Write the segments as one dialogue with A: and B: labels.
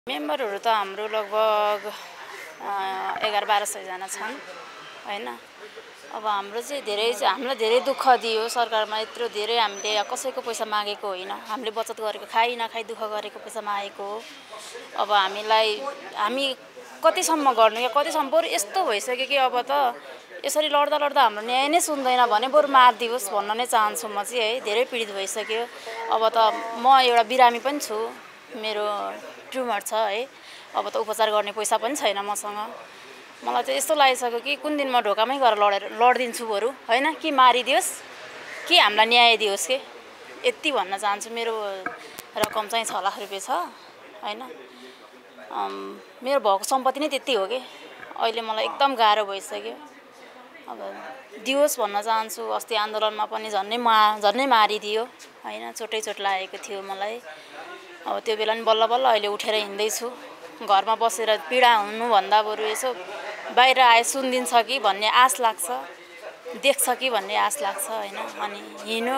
A: मेम्बरहरू त हाम्रो लगभग 1100-1200 जना छन् हैन। अब हाम्रो चाहिँ हामीलाई धेरै दुःख दियो सरकारमा। यत्रो धेरै हामीले कसैको पैसा मागेको होइन, हामीले बचत गरेको खाइ नखाइ दुःख गरेको पैसा मागेको हो। अब हामी कतिसम्म गर्नु या कतिसम्म बरु यस्तो भइसक्यो कि अब त यसरी लड्दा हाम्रो न्याय नै सुन्दैन भने बरु मारिदियोस् भन्न नै चाहन्छु म चाहिँ है। धेरै पीडित भइसक्यो। अब त म एउटा बिरामी पनि छु, मेरो ट्युमर छ है। अब त उपचार गर्ने पैसा पनि छैन मसँग। मलाई चाहिँ यस्तो लागिसक्यो कि कुन दिन म ढोकामै गएर लड्दिन्छु बरु हैन, कि मारिदियोस् कि हामीलाई न्याय दियोस् के, यति भन्न चाहन्छु। मेरो रकम चाहिँ 6 लाख रुपैयाँ छ हैन। मेरो भएको सम्पत्ति नै त्यति हो के। अहिले मलाई एकदम गाह्रो भइसक्यो। अब दियोस् भन्न चाहन्छु। अस्ति आन्दोलनमा पनि झन्नै मारिदियो हैन, चोट लागेको थियो मलाई। अब त्यो बेला नि बल्ल अहिले उठेर हिँड्दैछु। घरमा बसेर पीडा हुनुभन्दा बरु यसो बाहिर आए सुनिदिन्छ कि भन्ने आश लाग्छ, देख्छ कि भन्ने आश लाग्छ हैन। अनि हिँड्यो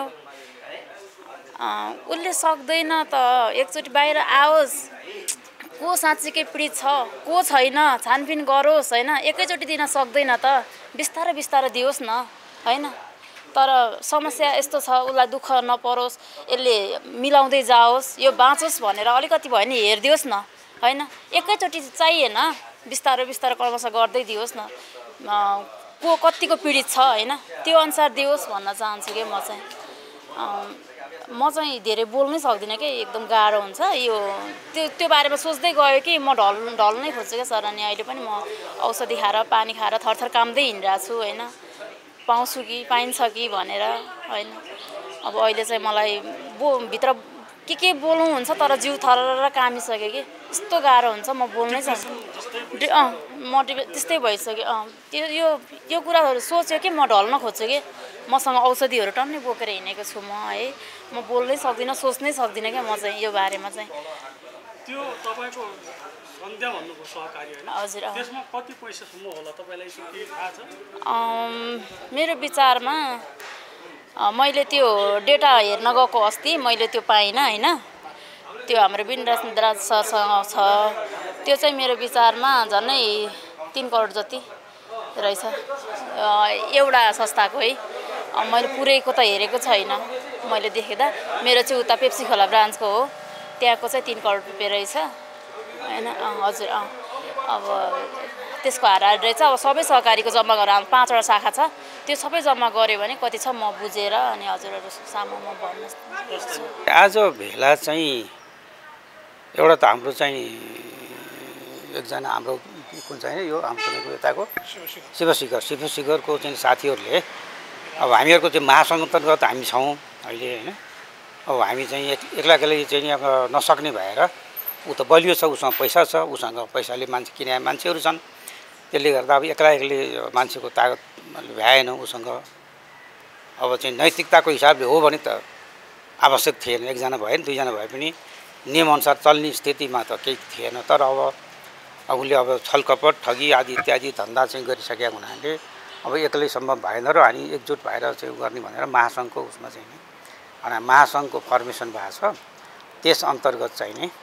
A: उसले सक्दैन त एकचोटि बाहिर आओस्, को साँच्चीकै पीडित छ को छैन छानबिन गरोस् हैन। एकैचोटि दिन सक्दैन त, बिस्तारै दियोस् न हैन। तर समस्या यस्तो छ, उसलाई दुःख नपरोस्, यसले मिलाउँदै जाओस्, यो बाँचोस् भनेर अलिकति भयो नि हेरिदियोस् न हैन। एकैचोटि चाहिएन, बिस्तारै कर्मश गर्दै दियोस् न। को कतिको पीडित छ हैन, त्यो अनुसार दियोस् भन्न चाहन्छु के म चाहिँ धेरै बोल्नै सक्दिनँ के, एकदम गाह्रो हुन्छ यो। त्यो बारेमा सोच्दै गयो कि म ढल्नै खोज्छु क्या सर। अनि अहिले पनि म औषधि खाएर पानी खाएर थरथर काम्दै हिँडिरहेको छु हैन, पाउँछु कि पाइन्छ कि भनेर हैन। अब अहिले चाहिँ मलाई भित्र के बोल्नु हुन्छ तर जिउ थरर कामिसक्यो कि, यस्तो गाह्रो हुन्छ म बोल्नै सक्दिनँ। मोटिभेट त्यस्तै भइसक्यो। यो कुराहरू सोच्यो कि म ढल्न खोज्छु कि, मसँग औषधिहरू टन्नै बोकेर हिँडेको छु म है। म बोल्नै सक्दिनँ, सोच्नै सक्दिनँ क्या म चाहिँ यो बारेमा चाहिँ।
B: त्यो तपाईको सन्ध्या भन्नुको सहकारी हैन,
A: हजुर।
B: त्यसमा कति पैसासम्म होला तपाईलाई के थाहा छ?
A: मेरो विचारमा मैले त्यो डेटा हेर्न गएको अस्ति मैले त्यो पाइनँ हैन। त्यो हाम्रो विनराज सरसँग छ। त्यो चाहिँ मेरो विचारमा झन्नै 3 करोड जति रहेछ एउटा संस्थाको है। मैले पुरैको त हेरेको छैन, मैले देखेदा मेरो चाहिँ उता पेप्सी खोला ब्रान्चको हो, त्यहाँको चाहिँ 3 करोड रुपैयाँ रहेछ हैन। हजुर। अब त्यसको हाराहारी रहेछ। अब सबै सहकारीको जम्मा गरेर 5वटा शाखा छ, त्यो सबै जम्मा गर्यो भने कति छ म बुझेर अनि हजुरहरु सामु म भन्नु सक्छु।
C: आज भेला चाहिँ एउटा त हाम्रो चाहिँ एकजना हाम्रो कुन चाहिँ यो हाम्रो यताको शिवशिखरको चाहिँ साथीहरूले, अब हामीहरूको चाहिँ महासङ्घ अन्तर्गत हामी छौँ अहिले हैन। अब हामी चाहिँ एक्लै चाहिँ अब नसक्ने भएर ऊ त बलियो छ, उसँग पैसा छ, उसँग पैसाले मान्छे किने मान्छेहरू छन्। त्यसले गर्दा अब एक्लै मान्छेको तागत भ्याएन उसँग। अब चाहिँ नैतिकताको हिसाबले हो भने त आवश्यक थिएन, एकजना भयो नि 2 जना भए पनि नियमअनुसार चल्ने स्थितिमा त केही थिएन। तर अब उसले अब छलकपट ठगी आदि इत्यादि धन्दा चाहिँ गरिसकेका हुनाले अब एक्लै सम्भव भएन र हामी एकजुट भएर चाहिँ गर्ने भनेर महासङ्घको उसमा चाहिँ नि अनि महासङ्घको फर्मेसन भएको छ। त्यस अन्तर्गत चाहिँ नि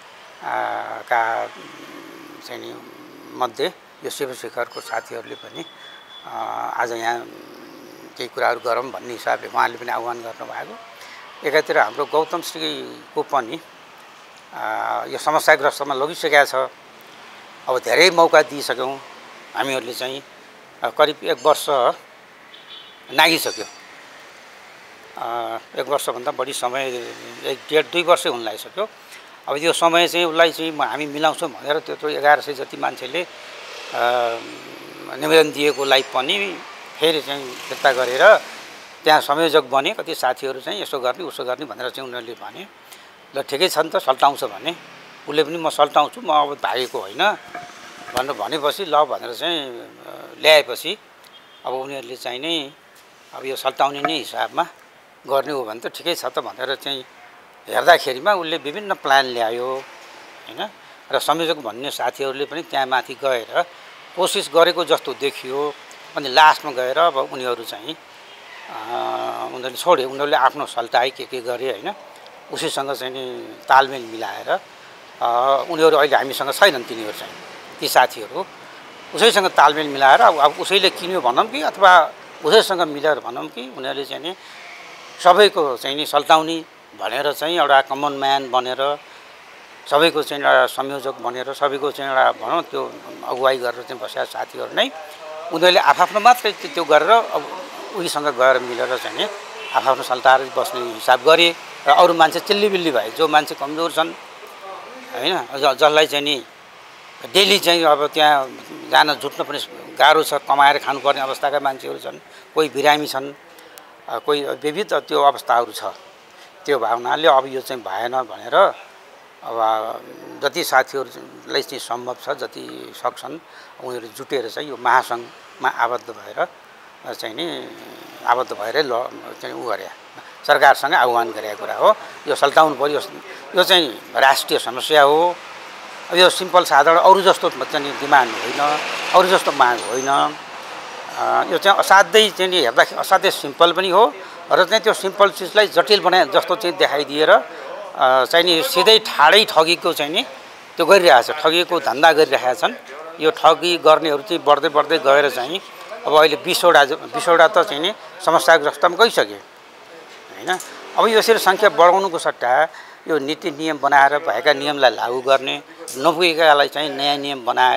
C: चाहिँ नि मध्ये यो शिवशिखरको साथीहरूले पनि आज यहाँ केही कुराहरू गरौँ भन्ने हिसाबले उहाँले पनि आह्वान गर्नुभएको। एकातिर हाम्रो गौतम श्रीको पनि यो समस्याग्रस्तमा लगिसकेको छ। अब धेरै मौका दिइसक्यौँ हामीहरूले चाहिँ, करिब 1 वर्ष नागिसक्यो। 1 वर्षभन्दा बढी समय, 1.5-2 वर्षै हुन लागिसक्यो। अब यो समय चाहिँ उसलाई चाहिँ हामी मिलाउँछौँ भनेर त्यत्रो 1100 जति मान्छेले निवेदन दिएकोलाई पनि फेरि चाहिँ फिर्ता गरेर त्यहाँ संयोजक बने कति साथीहरू चाहिँ यसो गर्ने उसो गर्ने भनेर चाहिँ उनीहरूले भने। ल ठिकै छ नि त, सल्टाउँछ भने उसले पनि म सल्टाउँछु, म अब भागेको होइन भनेर भनेपछि ल भनेर चाहिँ ल्याएपछि अब उनीहरूले चाहिँ नै अब यो सल्टाउने नै हिसाबमा गर्ने हो भने त ठिकै छ त भनेर चाहिँ हेर्दाखेरिमा उसले विभिन्न प्लान ल्यायो हैन। र संयोजक भन्ने साथीहरूले पनि त्यहाँ माथि गएर कोसिस गरेको जस्तो देखियो। अनि लास्टमा गएर अब उनीहरू चाहिँ उनीहरूले छोड्यो, उनीहरूले आफ्नो सल्टाए के गरे हैन। उसैसँग चाहिँ नि तालमेल मिलाएर उनीहरू अहिले हामीसँग छैनन्। तिनीहरू चाहिँ ती साथीहरू उसैसँग तालमेल मिलाएर अब उसैले किन्यो भनौँ कि अथवा उसैसँग मिलेर भनौँ कि उनीहरूले चाहिँ नि सबैको चाहिँ नि सल्टाउने भनेर चाहिँ एउटा कमन म्यान बनेर सबैको चाहिँ एउटा संयोजक बनेर सबैको चाहिँ एउटा भनौँ त्यो अगुवाई गरेर चाहिँ बसेका साथीहरू नै उनीहरूले आफआफ्नो मात्रै त्यो गरेर अब उहीसँग गएर मिलेर चाहिँ नि आफआफ्नो सल्टाएर बस्ने हिसाब गरे र अरू मान्छे चिल्लीबिल्ली भए जो मान्छे कमजोर छन् होइन जसलाई चाहिँ नि डेली चाहिँ अब त्यहाँ जान जुट्न पनि गाह्रो छ कमाएर खानुपर्ने अवस्थाका मान्छेहरू छन् कोही बिरामी छन् कोही विविध त्यो अवस्थाहरू छ। त्यो भावनाले अब यो चाहिँ भएन भनेर अब जति साथीहरूलाई चाहिँ सम्भव छ जति सक्छन् उनीहरू जुटेर चाहिँ यो महासङ्घमा आबद्ध भएर चाहिँ नि आबद्ध भएरै चाहिँ उ गरे सरकारसँग आह्वान गरेको कुरा हो। यो सल्टाउनु पर्यो। यो चाहिँ राष्ट्रिय समस्या हो। यो सिम्पल साधारण अरू जस्तो चाहिँ डिमान्ड होइन अरू जस्तो माग होइन। यो चाहिँ असाध्यै चाहिँ नि हेर्दाखेरि असाध्यै सिम्पल पनि हो र चाहिँ त्यो सिम्पल चिजलाई जटिल बनाए जस्तो चाहिँ देखाइदिएर चाहिँ नि सिधै ठाडै ठगीको चाहिँ नि त्यो गरिरहेछ ठगीको धन्दा गरिरहेका छन्। यो ठगी गर्नेहरू चाहिँ बढ्दै बढ्दै गएर चाहिँ अब अहिले 20वटा त चाहिँ नि समस्याको जस्तोमा गइसक्यो होइन। अब यसरी सङ्ख्या बढाउनुको सट्टा यो नीति नियम बनाएर भएका नियमलाई लागू गर्ने नपुगेकालाई चाहिँ नयाँ नियम बनाएर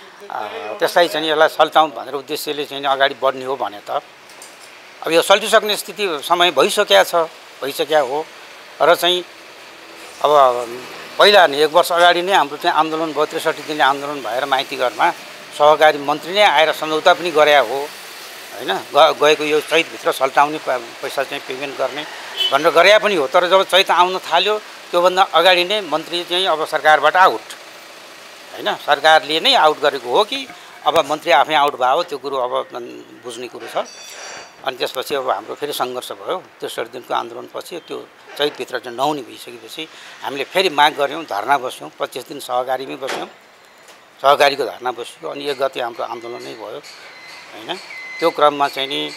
C: त्यसलाई चाहिँ यसलाई सल्टाउँ भनेर उद्देश्यले चाहिँ अगाडि बढ्ने हो भने त अब यो सल्टिसक्ने स्थिति समय भइसक्या हो र चाहिँ अब पहिला नि 1 वर्ष अगाडि नै हाम्रो चाहिँ आन्दोलन भयो 63 दिने आन्दोलन भएर माइतीघरमा सहकारी मन्त्री नै आएर सम्झौता पनि गरे हो होइन। गएको यो चैतभित्र सल्टाउने पैसा चाहिँ पेमेन्ट गर्ने भनेर गरे पनि हो। तर जब चैत आउन थाल्यो त्योभन्दा अगाडि नै मन्त्री चाहिँ अब सरकारबाट आउट होइन। सरकारले नै आउट गरेको हो कि अब मन्त्री आफै आउट भयो त्यो कुरो अब बुझ्ने कुरो छ। अनि त्यसपछि अब हाम्रो फेरि सङ्घर्ष भयो 63 दिनको आन्दोलनपछि त्यो चैतभित्र चाहिँ नहुने भइसकेपछि हामीले फेरि माग गऱ्यौँ धरना बस्यौँ 25 दिन सहकारीमै बस्यौँ सहकारीको धरना बस्यो। अनि 1 गते हाम्रो आन्दोलन नै भयो होइन। त्यो क्रममा चाहिँ नि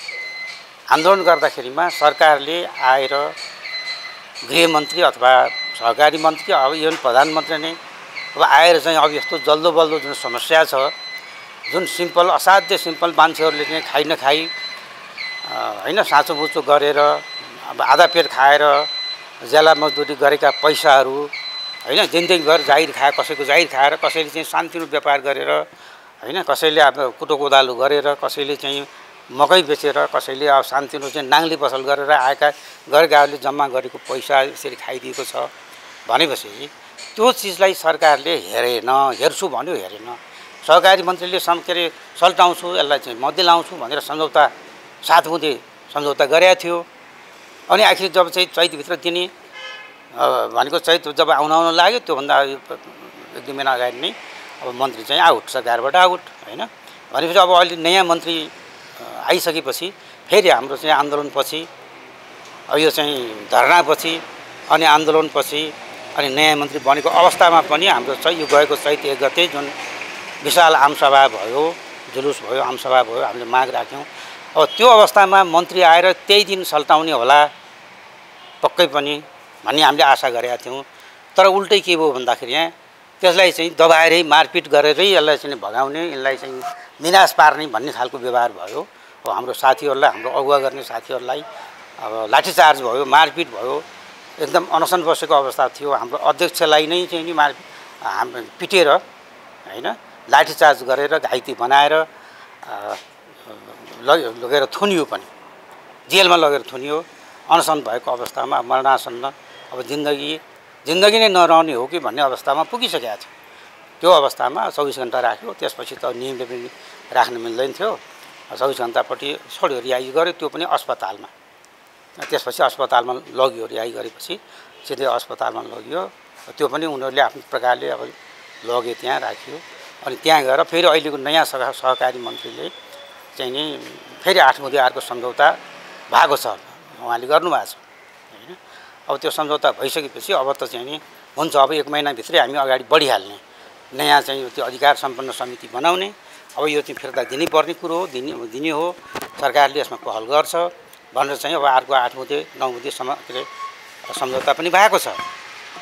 C: आन्दोलन गर्दाखेरिमा सरकारले आएर गृहमन्त्री अथवा सहकारी मन्त्री अब इभन प्रधानमन्त्री नै अब आएर चाहिँ अब यस्तो जल्दो बल्दो जुन समस्या छ जुन सिम्पल असाध्य सिम्पल मान्छेहरूले चाहिँ खाइ नखाइ होइन साँचो बुचो गरेर अब आधा पेट खाएर ज्याला मजदुरी गरेका पैसाहरू होइन जिन्दगीभर जागिर खाए कसैको जागिर खाएर कसैले चाहिँ शान्तिलो व्यापार गरेर होइन कसैले अब कुटो कोदालो गरेर कसैले चाहिँ मकै बेचेर कसैले अब शान्तिलो चाहिँ नाङ्ली पसल गरेर आएका गरेकाहरूले जम्मा गरेको पैसा यसरी खाइदिएको छ भनेपछि त्यो चिजलाई सरकारले हेर्छु भन्यो हेरेन। सहकारी मन्त्रीले के अरे सल्टाउँछु यसलाई चाहिँ मध्य लाउँछु भनेर सम्झौता 7 बुँदे सम्झौता गरेका थियो। अनि आखिर जब चाहिँ चैतभित्र दिने भनेको चैत जब आउन लाग्यो त्योभन्दा 1-2 महिना अगाडि नै अब मन्त्री चाहिँ आउट सरकारबाट आउट होइन। भनेपछि अब अहिले नयाँ मन्त्री आइसकेपछि फेरि हाम्रो चाहिँ आन्दोलनपछि अब यो चाहिँ धरनापछि अनि आन्दोलनपछि अनि नयाँ मन्त्री बनेको अवस्थामा पनि हाम्रो चाहिँ यो गएको चैत 1 गते जुन विशाल आमसभा भयो जुलुस भयो आमसभा भयो हामीले माग राख्यौँ। अब त्यो अवस्थामा मन्त्री आएर त्यही दिन सल्टाउने होला पक्कै पनि भन्ने हामीले आशा गरेका थियौँ। तर उल्टै के भयो भन्दाखेरि यहाँ त्यसलाई चाहिँ दबाएरै मारपिट गरेरै यसलाई चाहिँ भगाउने यसलाई चाहिँ विनाश पार्ने भन्ने खालको व्यवहार भयो। अब हाम्रो साथीहरूलाई हाम्रो अगुवा गर्ने साथीहरूलाई अब लाठीचार्ज भयो मारपिट भयो एकदम अनसन बसेको अवस्था थियो। हाम्रो अध्यक्षलाई नै चाहिँ नि पिटेर होइन लाठीचार्ज गरेर घाइते बनाएर लगेर थुनियो पनि जेलमा लगेर थुनियो। अनसन भएको अवस्थामा मरणासन्न अब जिन्दगी नै नरहने हो कि भन्ने अवस्थामा पुगिसकेको थियो। त्यो अवस्थामा 24 घण्टा राख्यो। त्यसपछि त नियमले पनि राख्न मिल्दैन थियो। 24 घण्टापट्टि छोड्यो रिहाई गर्यो त्यो पनि अस्पतालमा। त्यसपछि अस्पतालमा लग्यो रिहाई गरेपछि सिधै अस्पतालमा लग्यो। त्यो पनि उनीहरूले आफ्नो प्रकारले अब लगे त्यहाँ राख्यो। अनि त्यहाँ गएर फेरि अहिलेको नयाँ सहकारी मन्त्रीले चाहिँ नि फेरि 8 बुँदे अर्को सम्झौता भएको छ उहाँले गर्नुभएको छ होइन। अब त्यो सम्झौता भइसकेपछि अब त चाहिँ नि हुन्छ अब 1 महिनाभित्रै हामी अगाडि बढिहाल्ने नयाँ चाहिँ त्यो अधिकार सम्पन्न समिति बनाउने अब यो चाहिँ फिर्ता दिनुपर्ने कुरो हो दिने हो सरकारले यसमा पहल गर्छ भनेर चाहिँ अब अर्को 8 बुँदे 9 बुँदेसम्म के अरे सम्झौता पनि भएको छ।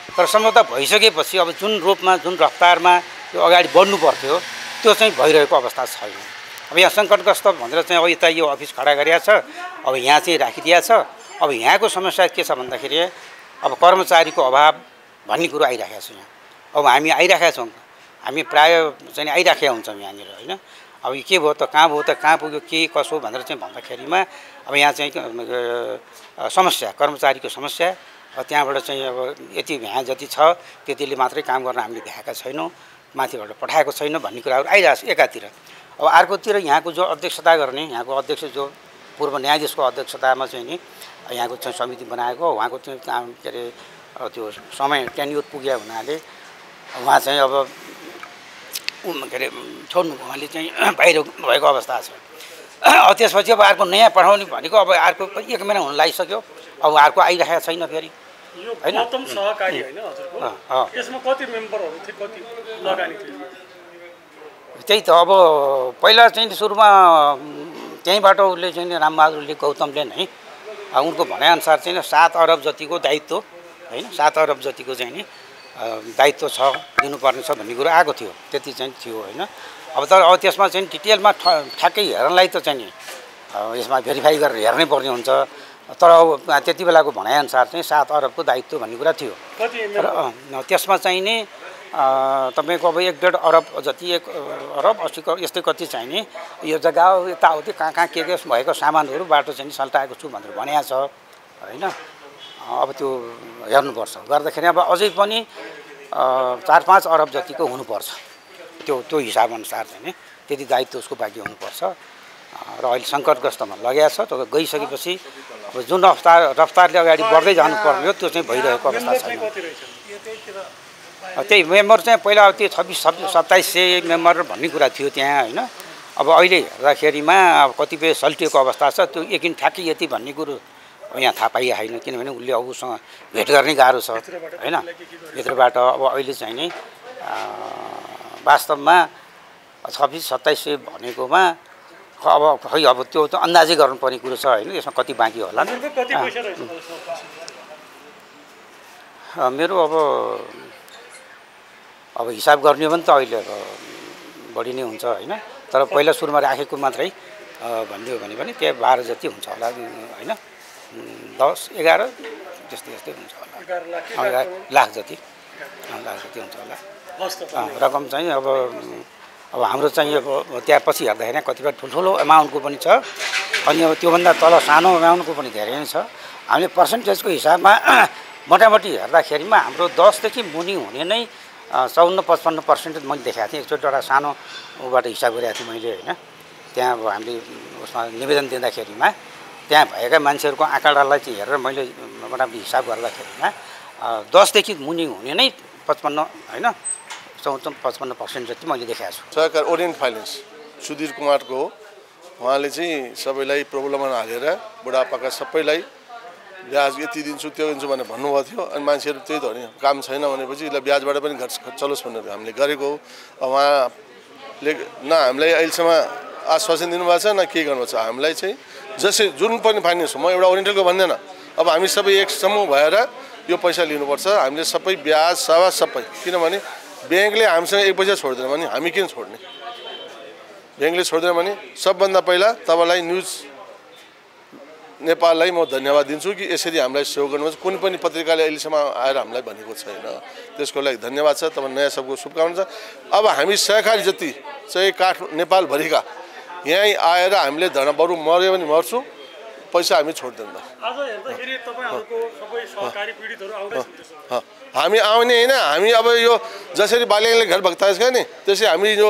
C: तर सम्झौता भइसकेपछि अब जुन रूपमा जुन रफ्तारमा यो अगाडि बढ्नु पर्थ्यो त्यो चाहिँ भइरहेको अवस्था छैन। अब यहाँ सङ्कटग्रस्त भनेर चाहिँ अब यता यो अफिस खडा गरिएको छ, अब यहाँ चाहिँ राखिदिएको छ। अब यहाँको समस्या के छ भन्दाखेरि अब कर्मचारीको अभाव भन्ने कुरो आइराखेको छ यहाँ। अब हामी आइराखेका छौँ, हामी प्रायः चाहिँ आइराखेका हुन्छौँ यहाँनिर होइन। अब के भयो त, कहाँ भयो त, कहाँ पुग्यो, के कसो भनेर चाहिँ भन्दाखेरिमा अब यहाँ चाहिँ समस्या, कर्मचारीको समस्या, त्यहाँबाट चाहिँ अब यति यहाँ जति छ त्यतिले मात्रै काम गर्न हामीले भ्याएका छैनौँ, माथिबाट पठाएको छैन भन्ने कुराहरू आइरहेको छ एकातिर। अब अर्कोतिर यहाँको जो अध्यक्षता गर्ने, यहाँको अध्यक्ष जो पूर्व न्यायाधीशको अध्यक्षतामा चाहिँ नि यहाँको चाहिँ समिति बनाएको, उहाँको चाहिँ काम के अरे त्यो समय टेन्युर पुग्यो हुनाले उहाँ चाहिँ अब के अरे छोड्नु, उहाँले चाहिँ बाहिर भएको अवस्था छ। त्यसपछि अब अर्को नयाँ पठाउने भनेको अब अर्को 1 महिना हुन लागिसक्यो, अब अर्को आइरहेको छैन फेरि
B: होइन। गौतम सहकारी होइन हजुरको, यसमा कति मेम्बरहरू थिए, कति लगानी थियो?
C: त्यही त अब पहिला चाहिँ सुरुमा त्यहीँबाट उसले चाहिँ रामबहादुरले गौतमले नै उनको भनाइअनुसार चाहिँ 7 अरब जतिको दायित्व होइन, 7 अरब जतिको चाहिँ नि दायित्व छ, दिनुपर्ने छ भन्ने कुरो आएको थियो, त्यति चाहिँ थियो होइन। अब तर अब त्यसमा चाहिँ डिटेलमा ठ्याक्कै हेर्नलाई त चाहिँ नि यसमा भेरिफाई गरेर हेर्नै पर्ने हुन्छ। तर अब त्यति बेलाको भनाइअनुसार चाहिँ 7 अरबको दायित्व भन्ने कुरा थियो। तर त्यसमा चाहिँ नि तपाईँको अब 1.5 अरब जति, 1 अरब 80 करोड यस्तै कति चाहिँ नि यो जग्गा यताउति कहाँ कहाँ के भएको सामानहरूबाट चाहिँ सल्टाएको छु भनेर भनेको छ होइन। अब त्यो हेर्नुपर्छ, गर्दाखेरि अब अझै पनि 4-5 अरब जतिको हुनुपर्छ, त्यो हिसाबअनुसार चाहिँ नि त्यति दायित्व उसको बाँकी हुनुपर्छ। र अहिले सङ्कटग्रस्तमा लगाएको छ, त्यो गइसकेपछि अब जुन रफ्तारले अगाडि बढ्दै जानुपर्ने हो त्यो चाहिँ भइरहेको अवस्था छैन। त्यही मेम्बर चाहिँ पहिला त्यो 26-2700 मेम्बर भन्ने कुरा थियो त्यहाँ होइन। अब अहिले हेर्दाखेरिमा अब कतिपय सल्टिएको अवस्था छ, त्यो यकिन ठ्याक्कै यति भन्ने कुरो यहाँ थाहा पाइएको छैन, किनभने उसले अब उसँग भेट गर्ने गाह्रो छ होइन भित्रबाट। अब अहिले चाहिँ नि वास्तवमा 26-2700 भनेकोमा अब खै अब त्यो त अन्दाजै गर्नुपर्ने कुरो छ होइन, यसमा कति बाँकी होला। मेरो अब हिसाब गर्ने हो भने त अहिले अब बढी नै हुन्छ होइन। तर पहिला सुरुमा राखेको मात्रै भनिदियो भने पनि त्यहाँ 12 जति हुन्छ होला होइन, 10-11 त्यस्तै हुन्छ होला, 11 लाख जति हुन्छ होला रकम चाहिँ। अब हाम्रो चाहिँ अब त्यहाँ पछि हेर्दाखेरि कतिपय ठुल्ठुलो एमाउन्टको पनि छ, अनि अब त्योभन्दा तल सानो एमाउन्टको पनि धेरै नै छ। हामीले पर्सेन्टेजको हिसाबमा मोटामोटी हेर्दाखेरिमा हाम्रो 10 देखि मुनि हुने नै 54-55% मैले देखाएको थिएँ। एकचोटि एउटा सानो ऊबाट हिसाब गरेको थिएँ मैले होइन। त्यहाँ अब हामीले उसमा निवेदन दिँदाखेरिमा त्यहाँ भएका मान्छेहरूको आँकडालाई चाहिँ हेरेर मैले मोटामोटी हिसाब गर्दाखेरिमा 10 देखि मुनि हुने नै 55 होइन 54-55% जति मैले देखाएको छु।
D: सहकार ओरिएन्ट फाइनेन्स सुधीर कुमारको हो। उहाँले चाहिँ सबैलाई प्रब्लममा हालेर बुढापाका सबैलाई ब्याज यति दिन्छु त्यो दिन्छु भनेर भन्नुभएको थियो, अनि मान्छेहरू त्यही त हो नि, काम छैन भनेपछि यसलाई ब्याजबाट पनि घर चलोस् भनेर हामीले गरेको हो। उहाँले न हामीलाई अहिलेसम्म आश्वासन दिनुभएको छ न के गर्नुभएको छ। हामीलाई चाहिँ जसै जुन पनि फाइनेन्स हो, म एउटा ओरिएन्टलको भन्दैन, अब हामी सबै एक समूह भएर यो पैसा लिनुपर्छ। हामीले सबै ब्याज सभा सबै, किनभने ब्याङ्कले हामीसँग 1 पैसा छोड्दैन भने हामी किन छोड्ने। ब्याङ्कले छोड्दैन भने सबभन्दा पहिला तपाईँलाई न्युज नेपाललाई म धन्यवाद दिन्छु कि यसरी हामीलाई सहयोग गर्नुहुन्छ। कुनै पनि पत्रिकाले अहिलेसम्म आएर हामीलाई भनेको छैन, त्यसको लागि धन्यवाद छ। तपाईँ नयाँ सबको शुभकामना छ। अब हामी सहकारी जति चाहिँ नेपालभरिका यहीँ आएर हामीले धर्ना बरु मऱ्यो भने मर्छु, पैसा हामी छोड्दैन।
B: आज हेर्दाखेरि तपाईहरुको सबै सहकारी पीडितहरु आउँदैछन्।
D: हामी आउने हैन, हामी अब यो जसरी बालियाले घर भत्काएको छ नि, त्यसै हामी यो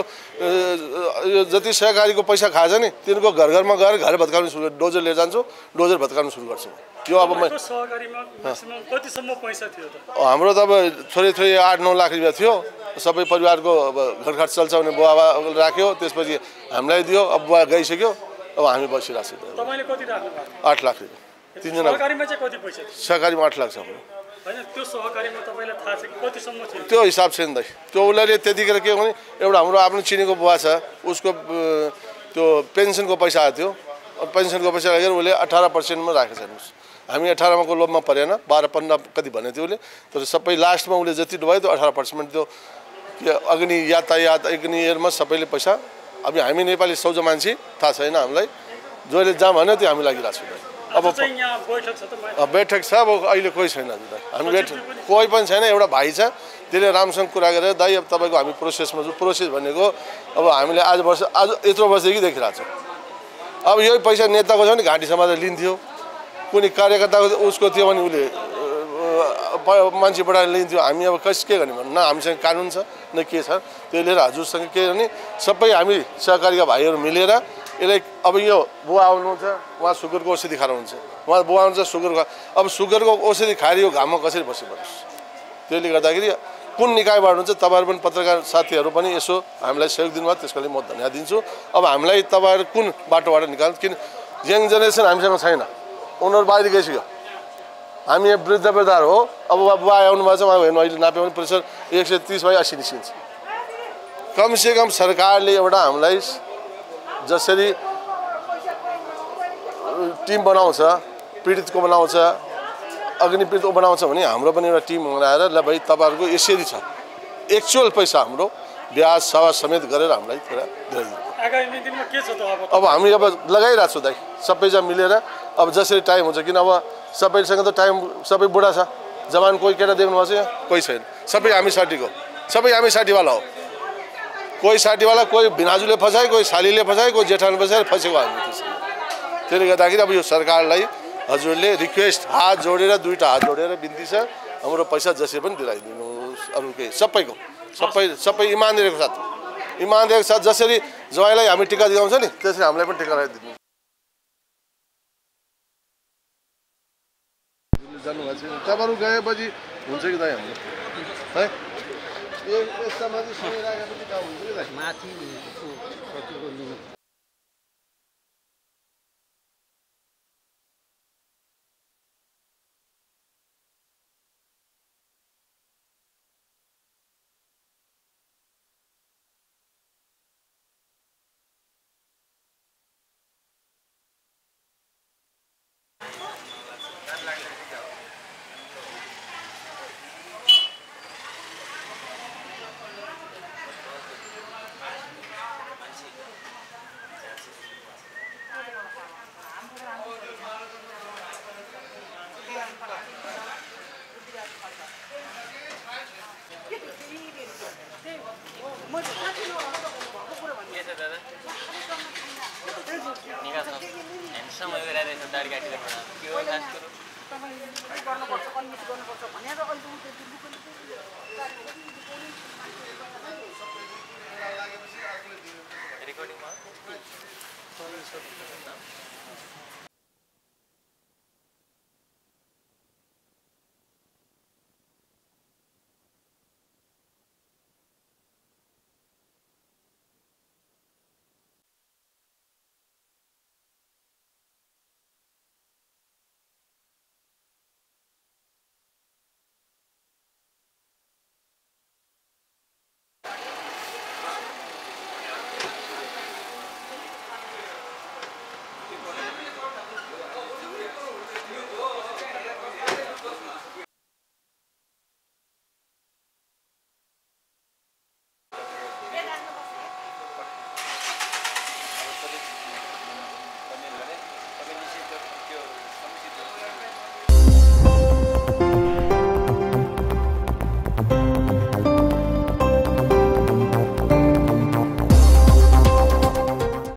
D: जति सहकारीको पैसा खान्छ नि तिनीहरूको घर घरमा गएर घर भत्काउन सुरु, डोजर लिएर जान्छु, डोजर भत्काउन सुरु गर्छु। यो अब म
B: सहकारीमा म्याक्सिमम कतिसम्म पैसा थियो त?
D: हाम्रो त अब थोरै 8-9 लाख रुपैयाँ थियो। सबै परिवारको अब घर खर्च चल्छ भने बुवा राख्यो, त्यसपछि हामीलाई दियो। अब बुवा गइसक्यो, अब हामी बसिरहेको छौँ।
B: तपाईले कति राख्नु भएको?
D: 8 लाख रुपैयाँ। 3 जना।
B: सहकारीमा चाहिँ कति पैसा थियो?
D: सहकारीमा 8 लाख छ हाम्रो।
B: हैन, त्यो सहकारीमा तपाईलाई थाहा छ कि कतिसम्म थियो?
D: त्यो हिसाब छैन दाइ। त्यो उसले त्यतिखेर के भने एउटा हाम्रो आफ्नो चिनेको बुवा छ, उसको त्यो पेन्सनको पैसा आएको थियो। पेन्सनको पैसा लगेर उसले 18% मा राखेको छ। हामी 18 को लोभमा परेन 12-15 कति भनेको थियो उसले तर सबै लास्टमा उसले जति डुबायो त्यो 18% त्यो अग्नि यातायात अग्निहरुमा सबैले पैसा अब हामी नेपाली सौजो मान्छे थाहा छैन हामीलाई जसले जहाँ भन्यो त्यो हामी लागिरहेको छौँ अब
B: चाहिँ यहाँ बैठक छ त
D: बैठक छ अब अहिले कोही छैन हामी बैठक कोही पनि छैन एउटा भाइ छ त्यसले राम्रोसँग कुरा गरेर दाइ अब तपाईँको हामी प्रोसेसमा छु प्रोसेस भनेको अब हामीले आज यत्रो वर्षदेखि देखिरहेको छौँ अब यही पैसा नेताको छ भने घाँटी समातेर लिन्थ्यो कुनै कार्यकर्ताको उसको थियो भने उसले मान्छे बढाएर लिन्थ्यो हामी अब के गर्ने भन्नु न हामीसँग कानुन छ न के छ त्यो लिएर हजुरसँग के गर्ने सबै हामी सहकारीका भाइहरू मिलेर यसलाई अब यो बुवा आउनुहुन्छ उहाँ सुगरको औषधि खाएर हुन्छ उहाँ बुवा आउनुहुन्छ सुगरको अब सुगरको औषधि खाएर यो घाममा कसरी बसिपर्नुहोस् त्यसले गर्दाखेरि कुन निकायबाट हुन्छ तपाईँहरू पनि पत्रकार साथीहरू पनि यसो हामीलाई सहयोग दिनुभयो त्यसको लागि म धन्यवाद दिन्छु अब हामीलाई तपाईँहरू कुन बाटोबाट निकाल्नु किन यङ जेनेरेसन हामीसँग छैन उनीहरू बाहिर गइसक्यो हामी यहाँ वृद्धदार हो अब बुवा आउनुभएको छ उहाँ हेर्नु अहिले नाप्यो भने प्रेसर 130/80 निस्किन्छ कमसेकम सरकारले एउटा हामीलाई जसरी टिम बनाउँछ पीडितको बनाउँछ अग्निपीडितको बनाउँछ भने हाम्रो पनि एउटा टिम बनाएर ल भाइ तपाईँहरूको यसरी छ एक्चुअल पैसा हाम्रो ब्याज सभा समेत गरेर हामीलाई
B: आगामी दिनमा के छ त
D: अब हामी अब लगाइरहेको छौँ दाइ सबैजना मिलेर अब जसरी टाइम हुन्छ किन अब सबैसँग त टाइम सबै बुढा छ जवान कोही केटा देख्नुभएको छ यहाँ कोही छैन सबै हामी साथीको सबै हामी साथीवाला हो कोही साथीवाला कोही भिनाजुले फसाए कोही सालीले फसाए कोही जेठाले फसाए फसेको हामी त्यसले गर्दाखेरि अब यो सरकारलाई हजुरले रिक्वेस्ट हात जोडेर दुईटा हात जोडेर बिन्ती छ हाम्रो पैसा जसरी पनि दिलाइदिनुहोस् अरू केही सबैको सबै इमानदारीको साथ इमानदारीको साथ जसरी ज्वाइँलाई हामी टिका दिलाउँछ नि त्यसरी हामीलाई पनि टिका लगाइदिनु जानुभएको छ तपाईँहरू गएपछि हुन्छ कि दाइ हाम्रो है यसमा चाहिँ समय राखेपछि काम हुन्छ कि दाइ
C: माथि
E: recording